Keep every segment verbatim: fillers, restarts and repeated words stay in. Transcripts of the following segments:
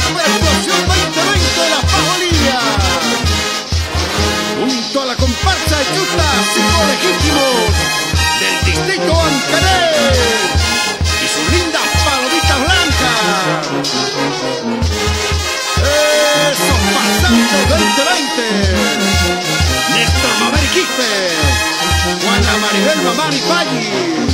Super Explosión veinte veinte de la Paz Bolivia. Junto a la comparsa de chutas cinco legítimos del distrito Ancané y sus lindas palomitas blancas. Esos pasantes veinte veinte. Néstor Mamar y Quispe, Juana Maribel Mamar y Paggi.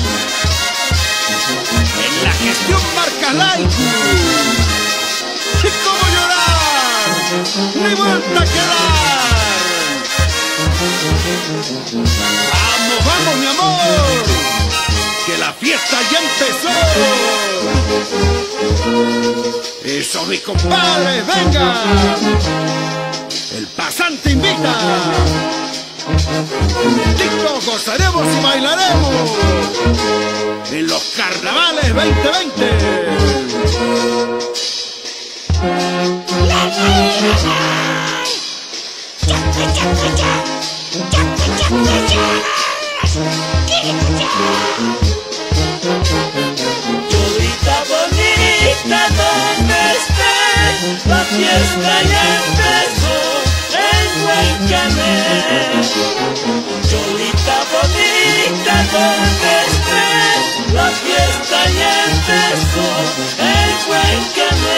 En la gestión Marcas Laiku. ¿Y cómo llorar? ¡Ni vuelta a quedar! ¡Vamos, vamos, mi amor! ¡Que la fiesta ya empezó! ¡Eso, mis compadres, venga! ¡El pasante invita! TikTok gozaremos y bailaremos en los carnavales veinte veinte. Cholita bonita, ¿dónde estás? La fiesta ya empezó en Huaycané. Cholita bonita, ¿dónde estás? La fiesta ya empezó en Huaycané.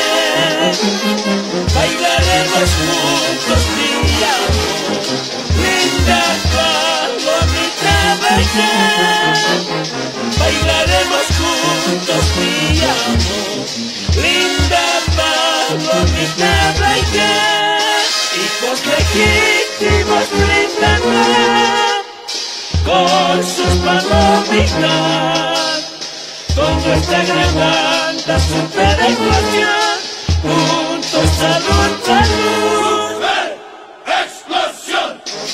Bailaremos juntos, mi amor, linda palomita bella. Bailaremos juntos, mi amor, linda palomita bella. Hijos legítimos brindando con sus palomitas, con nuestra gran banda Super Explosión. Juntos, salud, salud. Super Explosión.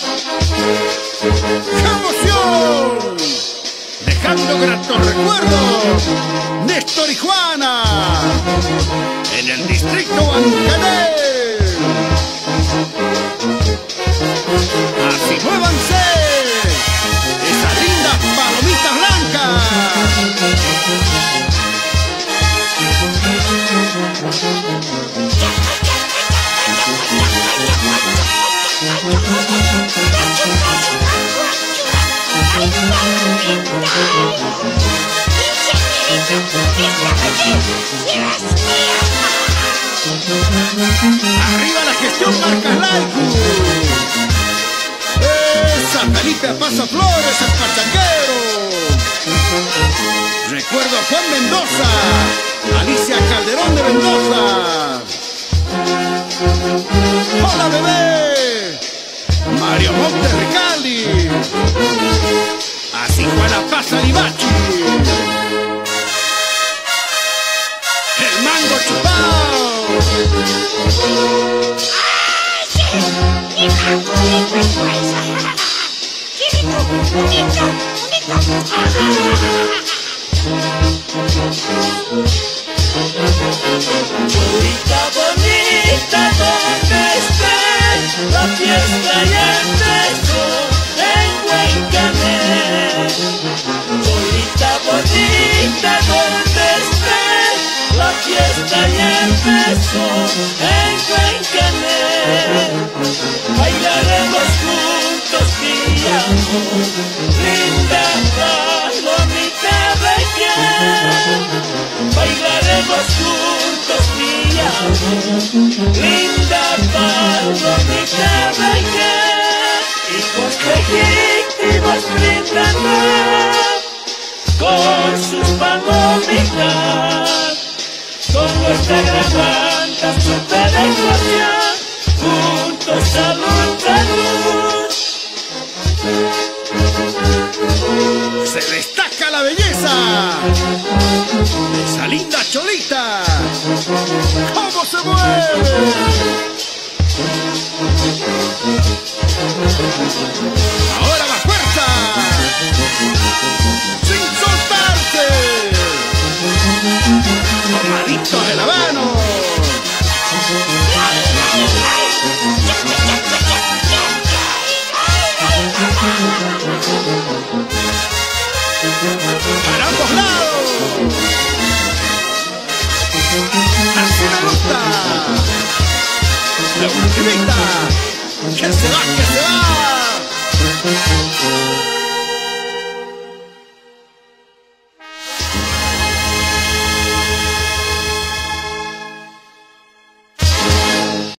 ¡Qué emoción! Dejando gratos recuerdos, Néstor y Juana, en el distrito Ancané. Así muévanse, esas lindas palomitas blancas. Arriba la gestión Marcas Laiku. Esa Felipe Pasa Flores, el pachanguero. Recuerdo a Juan Mendoza, Alicia Calderón de Mendoza. Hola bebé, Mario Montes Ricaldi. Así Juana Paz Alibachi. El mango chupao. Cholita bonita, ¿dónde estás? La fiesta ya empezó en Huaycané. Cholita bonita, ¿dónde estás? La fiesta ya empezó en Huaycané. Bailaremos juntos, mi amor, linda palomita bella. Bailaremos juntos, mi amor, linda palomita bella. Hijos legítimos brindando con sus palomitas, con nuestra gran banda Super Explosión. Juntos, salud, salud. Se destaca la belleza. Esa linda Cholita. ¿Cómo se mueve? Ahora más fuerza. Sin soltarse. Tomaditos de la mano. Para ambos lados. Así me gusta. ultimita, la ultimita, que se va, que se va.